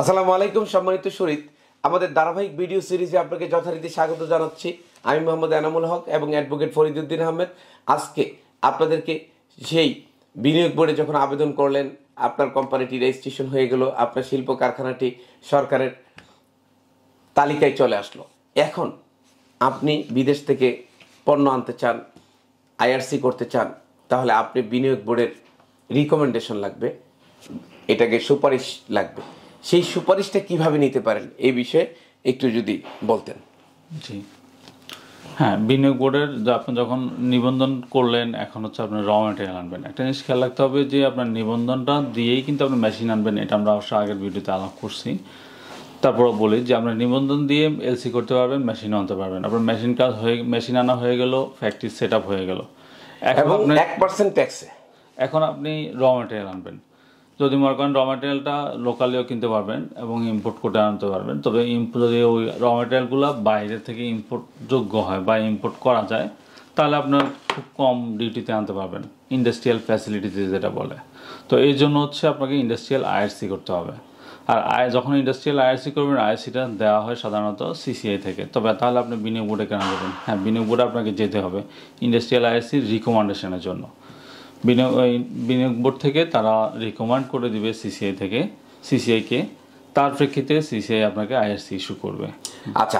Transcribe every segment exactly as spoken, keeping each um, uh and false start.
আসসালামু আলাইকুম সম্মানিত শরীর, আমাদের ধারাবাহিক ভিডিও সিরিজে আপনাকে যথারীতি স্বাগত জানাচ্ছি। আমি মোহাম্মদ এনামুল হক এবং অ্যাডভোকেট ফরিদউদ্দিন আহমেদ। আজকে আপনাদেরকে সেই বিনিয়োগ বোর্ডে যখন আবেদন করলেন, আপনার কোম্পানিটি রেজিস্ট্রেশন হয়ে গেল, আপনার শিল্প কারখানাটি সরকারের তালিকায় চলে আসলো। এখন আপনি বিদেশ থেকে পণ্য আনতে চান, আইআরসি করতে চান, তাহলে আপনি বিনিয়োগ বোর্ডের রিকমেন্ডেশন লাগবে, এটাকে সুপারিশ লাগবে। সেই সুপারিশটা কিভাবে নিতে পারেন এই বিষয়ে একটু যদি বলতেন। জি হ্যাঁ, বিনিয়োগ বোর্ডের আপনি যখন নিবন্ধন করলেন, এখন হচ্ছে আপনার র ম্যাটেরিয়াল আনবেন। একটা জিনিস খেয়াল রাখতে হবে যে আপনার নিবন্ধনটা দিয়েই কিন্তু আপনি মেশিন আনবেন, এটা আমরা অবশ্য আগের ভিডিওতে আলাপ করছি। তারপরে বলি যে আপনার নিবন্ধন দিয়ে এলসি করতে পারবেন, মেশিনও আনতে পারবেন। আপনার মেশিন কাজ হয়ে মেশিন আনা হয়ে গেল, ফ্যাক্টরি সেট আপ হয়ে গেল। এখন এক পার্সেন্ট ট্যাক্সে এখন আপনি র ম্যাটেরিয়াল আনবেন। যদি মনে করেন র ম্যাটেরিয়ালটা লোকালিও কিনতে পারবেন এবং ইম্পোর্ট করে আনতে পারবেন, তবে যদি ওই র ম্যাটেরিয়ালগুলো বাইরে থেকে ইম্পোর্ট যোগ্য হয় বা ইম্পোর্ট করা যায়, তাহলে আপনার খুব কম ডিউটিতে আনতে পারবেন, ইন্ডাস্ট্রিয়াল ফ্যাসিলিটিতে যেটা বলে। তো এই জন্য হচ্ছে আপনাকে ইন্ডাস্ট্রিয়াল আইআরসি করতে হবে। আর আয় যখন ইন্ডাস্ট্রিয়াল আইআরসি করবেন, আইআরসিটা দেওয়া হয় সাধারণত সিসিআই থেকে। তবে তাহলে আপনি বিনিয়োগ বোর্ডে কেন দেবেন? হ্যাঁ, বিনিয়োগ বোর্ডে আপনাকে যেতে হবে ইন্ডাস্ট্রিয়াল আইআরসির রিকমেন্ডেশনের জন্য। বিনিয়োগ বিনিয়োগ বোর্ড থেকে তারা রিকমেন্ড করে দিবে সিসিআই থেকে সিসিআইকে, তার প্রেক্ষিতে সিসিআই আপনাকে আইআরসি ইস্যু করবে। আচ্ছা,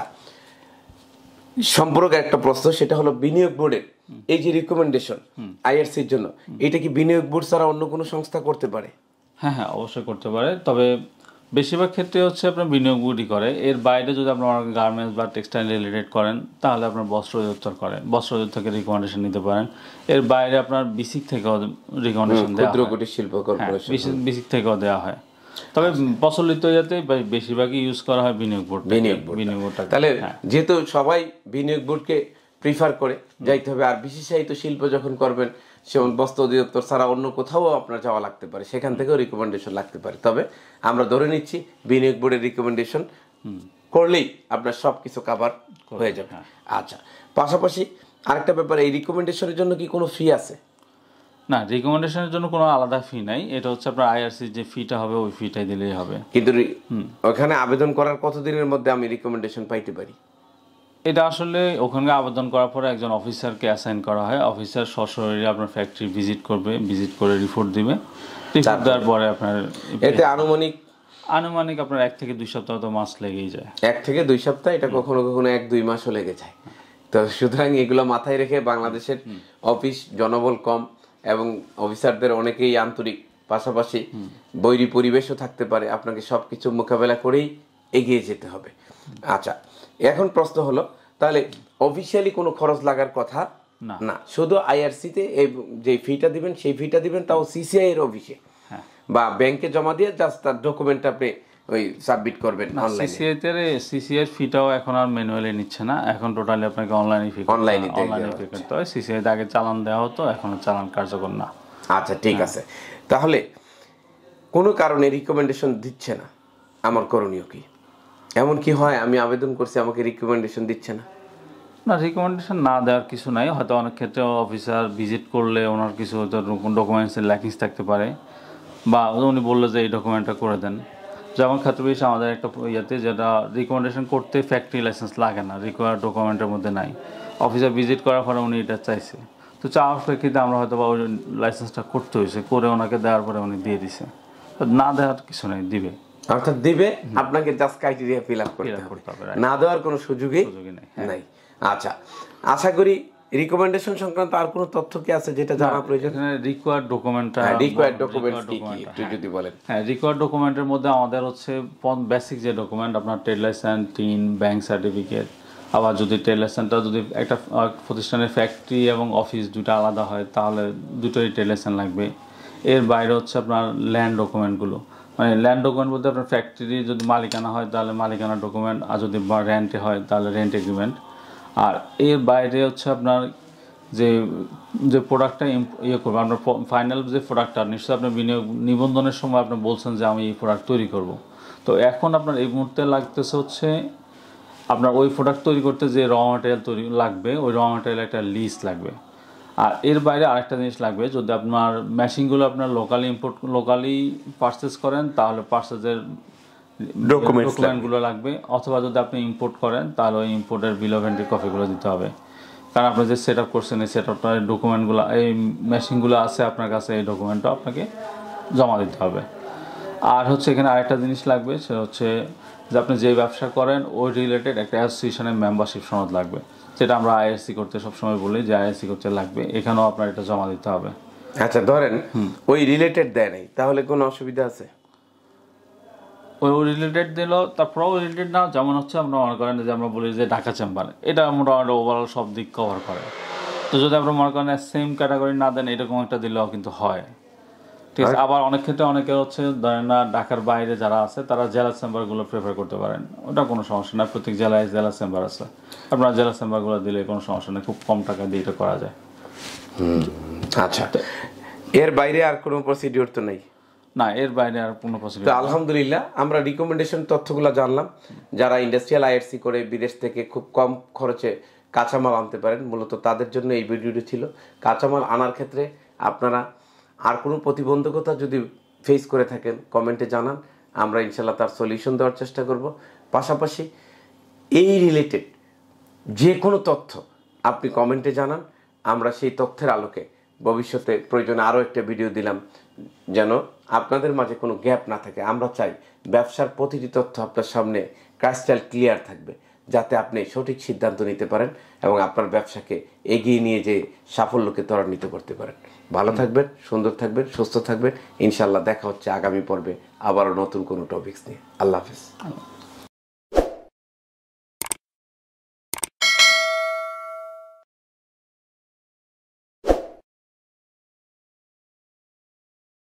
সম্পর্কে একটা প্রশ্ন, সেটা হলো বিনিয়োগ বোর্ডের এই যে রিকমেন্ডেশন আইআরসির জন্য, এটা কি বিনিয়োগ বোর্ড ছাড়া অন্য কোনো সংস্থা করতে পারে? হ্যাঁ হ্যাঁ অবশ্যই করতে পারে, তবে বেশিরভাগ ক্ষেত্রে হচ্ছে আপনার বিনিয়োগ বোর্ডই করে। এর বাইরে যদি আপনার গার্মেন্টস বা টেক্সটাইল রিলেটেড করেন, তাহলে আপনার বস্ত্র অধিদপ্তর করেন, বস্ত্র অধিদপ্তর থেকে রিকমেন্ডেশন নিতে পারেন। এর বাইরে আপনার বিসিক থেকেও রিকমেন্ডেশন দেওয়া হয়, ক্ষুদ্র কুটির শিল্প কর্পোরেশন, বিসিক থেকেও দেওয়া হয়। তবে প্রচলিত যাতে বেশিরভাগই ইউজ করা হয় বিনিয়োগ বোর্ড। বিনিয়োগ বোর্ড বিনিয়োগ বোর্ডটা তাহলে যেহেতু সবাই বিনিয়োগ বোর্ডকে প্রিফার করে যাইতে হবে। আর বিশেষায়িত শিল্প যখন করবেন, যেমন বস্ত্র অধিদপ্তর ছাড়া অন্য কোথাও আপনার যাওয়া লাগতে পারে, সেখান থেকেও রিকমেন্ডেশন লাগতে পারে। তবে আমরা ধরে নিচ্ছি বিনিয়োগ বোর্ডের রিকমেন্ডেশন করলেই আপনার সব কিছু কাভার হয়ে যাবে। আচ্ছা, পাশাপাশি আরেকটা ব্যাপার, এই রিকমেন্ডেশনের জন্য কি কোনো ফি আছে? না, রিকমেন্ডেশনের জন্য কোনো আলাদা ফি নাই। এটা হচ্ছে আপনার আইআরসি যে ফিটা হবে, ওই ফিটাই দিলেই হবে। কিন্তু ওখানে আবেদন করার কতদিনের মধ্যে আমি রিকমেন্ডেশন পাইতে পারি? এটা আসলে ওখানে আবেদন করার পরে একজন অফিসারকে অ্যাসাইন করা হয়। অফিসার সশরীরে আপনার ফ্যাক্টরি ভিজিট করবে, ভিজিট করে রিপোর্ট দিবে। রিপোর্ট দেওয়ার পরে আপনার এতে আনুমানিক আনুমানিক আপনার এক থেকে দুই সপ্তাহ তো মাস লেগেই যায়। এক থেকে দুই সপ্তাহ, এটা কখনো কখনো এক দুই মাসও লেগে যায়। তো সুতরাং এগুলো মাথায় রেখে বাংলাদেশের অফিস জনবল কম এবং অফিসারদের অনেকেই আন্তরিক, পাশাপাশি বৈরী পরিবেশও থাকতে পারে, আপনাকে সবকিছু মোকাবেলা করেই এগিয়ে যেতে হবে। আচ্ছা, এখন প্রশ্ন হলো, তাহলে অফিসিয়ালি কোনো খরচ লাগার কথা না, শুধু আইআরসিতে যে ফিটা দিবেন সেই ফিটা দিবেন, তাও সিসিআই এর অফিসে বা ব্যাংকে জমা দিয়ে জাস্ট তার ডকুমেন্ট আপনি ওই সাবমিট করবেন অনলাইনে। সিসিআইতে সিসিআই ফিটাও এখন আর ম্যানুয়ালি নিচ্ছে না, এখন টোটালি আপনাকে অনলাইনে ফি অনলাইনে অনলাইনে পে করতে হয়। সিসিআইতে আগে চালান দেওয়া হতো, এখন চালান কার্যকর না। আচ্ছা, ঠিক আছে। তাহলে কোনো কারণে রিকমেন্ডেশন দিচ্ছে না, আমার করণীয় কি? এমন কি হয় আমি আবেদন করছি, আমাকে রিকমেন্ডেশন দিচ্ছে না? না, রিকমেন্ডেশন না দেওয়ার কিছু নাই। হয়তো অনেক ক্ষেত্রে অফিসার ভিজিট করলে ওনার কিছু হয়তো ডকুমেন্টসের ল্যাকিংস থাকতে পারে, বা উনি বললো যে এই ডকুমেন্টটা করে দেন। যেমন ক্ষেত্রে বেশি আমাদের একটা ইয়েতে যেটা রিকমেন্ডেশন করতে ফ্যাক্টরি লাইসেন্স লাগে না, রিকোয়ার্ড ডকুমেন্টের মধ্যে নাই। অফিসার ভিজিট করার পরে উনি এটা চাইছে, তো চাওয়ার প্রেক্ষিতে আমরা হয়তো বা ওই লাইসেন্সটা করতে হয়েছে, করে ওনাকে দেওয়ার পরে উনি দিয়ে দিছে। না দেওয়ার কিছু নেই, দিবে, অর্থাৎ দিবে, আপনাকে জাস্ট ক্রাইটেরিয়া ফিল আপ করতে হবে, না দেওয়ার কোনো সুযোগই নাই। আচ্ছা, আশা করি রিকমেন্ডেশন সংক্রান্ত আর কোনো তথ্য কি আছে যেটা জানা প্রয়োজন? রিকোয়ার্ড ডকুমেন্টটা রিকোয়ার্ড ডকুমেন্ট কি কি একটু যদি বলেন। হ্যাঁ, রিকোয়ার্ড ডকুমেন্টের মধ্যে আমাদের হচ্ছে বেসিক যে ডকুমেন্ট, আপনার trade licence, TIN, bank certificate. আবার যদি ট্রেড লাইসেন্সটা যদি একটা প্রতিষ্ঠানের ফ্যাক্টরি এবং অফিস দুটো আলাদা হয়, তাহলে দুটোই ট্রেড লাইসেন্স লাগবে। এর বাইরে হচ্ছে আপনার ল্যান্ড ডকুমেন্টগুলো, মানে ল্যান্ড ডকুমেন্ট বলতে আপনার ফ্যাক্টরি যদি মালিকানা হয় তাহলে মালিকানা ডকুমেন্ট, আর যদি রেন্টে হয় তাহলে রেন্ট এগ্রিমেন্ট। আর এর বাইরে হচ্ছে আপনার যে যে প্রোডাক্টটা ইয়ে করবো, আপনার ফাইনাল যে প্রোডাক্টটা নিশ্চয়ই আপনার বিনিয়োগ নিবন্ধনের সময় আপনি বলছেন যে আমি এই প্রোডাক্ট তৈরি করব। তো এখন আপনার এই মুহূর্তে লাগতেছে হচ্ছে আপনার ওই প্রোডাক্ট তৈরি করতে যে র ম্যাটেরিয়াল তৈরি লাগবে, ওই র ম্যাটেরিয়াল একটা লিস্ট লাগবে। আর এর বাইরে আরেকটা জিনিস লাগবে, যদি আপনার মেশিনগুলো আপনার লোকালি ইম্পোর্ট লোকালি পারচেস করেন, তাহলে পারচেজের ডকুমেন্টগুলো লাগবে, অথবা যদি আপনি ইম্পোর্ট করেন তাহলে ওই ইম্পোর্টের বিল অফ এন্ট্রি কপিগুলো দিতে হবে। কারণ আপনি যে সেট আপ করছেন এই সেট আপটার ডকুমেন্টগুলো, এই মেশিনগুলো আছে আপনার কাছে, এই ডকুমেন্টটা আপনাকে জমা দিতে হবে। আর হচ্ছে এখানে আরেকটা জিনিস লাগবে, সেটা হচ্ছে যে আপনি যে ব্যবসা করেন ওই রিলেটেড একটা অ্যাসোসিয়েশনের মেম্বারশিপ সনদ লাগবে, যেটা আমরা আইএসসি করতে সবসময় বলি যে আইএসসি করতে লাগবে, এখানেও আপনার এটা জমা দিতে হবে। আচ্ছা, ধরেন ওই রিলেটেড দেয় নাই, তাহলে কোনো অসুবিধা আছে? ওই রিলেটেড দিল, তারপর রিলেটেড না, যেমন হচ্ছে আমরা মনে করেন যে আমরা বলি যে ঢাকা চেম্বার, এটা আমরা ওভারঅল সব দিক কভার করে। তো যদি আমরা মনে করেন সেম ক্যাটাগরি না দেন, এরকম একটা দিলেও কিন্তু হয়, ঠিক আছে। আবার অনেক ক্ষেত্রে অনেকে হচ্ছে ধরেন না ঢাকার বাইরে যারা আছে তারা জেলা চেম্বারগুলো প্রেফার করতে পারেন, ওটা কোনো সমস্যা না, প্রত্যেক জেলায় জেলা চেম্বার আছে, আপনারা জেলা চেম্বারগুলো দিলে কোনো সমস্যা নেই, খুব কম টাকা দিয়ে এটা করা যায়। আচ্ছা, এর বাইরে আর কোনো প্রসিডিওর তো নেই? না, এর বাইরে আর কোনো প্রসিডিওর। তো আলহামদুলিল্লাহ আমরা রিকমেন্ডেশন তথ্যগুলো জানলাম, যারা ইন্ডাস্ট্রিয়াল আইআরসি করে বিদেশ থেকে খুব কম খরচে কাঁচামাল আনতে পারেন, মূলত তাদের জন্য এই ভিডিওটি ছিল। কাঁচামাল আনার ক্ষেত্রে আপনারা আর কোনো প্রতিবন্ধকতা যদি ফেস করে থাকেন কমেন্টে জানান, আমরা ইনশাল্লাহ তার সলিউশন দেওয়ার চেষ্টা করব। পাশাপাশি এই রিলেটেড যে কোনো তথ্য আপনি কমেন্টে জানান, আমরা সেই তথ্যের আলোকে ভবিষ্যতে প্রয়োজনে আরও একটা ভিডিও দিলাম, যেন আপনাদের মাঝে কোনো গ্যাপ না থাকে। আমরা চাই ব্যবসার প্রতিটি তথ্য আপনার সামনে ক্রাইস্টাল ক্লিয়ার থাকবে, যাতে আপনি সঠিক সিদ্ধান্ত নিতে পারেন এবং আপনার ব্যবসাকে এগিয়ে নিয়ে যে সাফল্যকে ত্বরান্বিত করতে পারেন। ভালো থাকবেন, সুন্দর থাকবেন, সুস্থ থাকবেন। ইনশাল্লাহ দেখা হচ্ছে আগামী পর্বে আবারও নতুন কোনো টপিকস নিয়ে। আল্লাহ হাফেজ।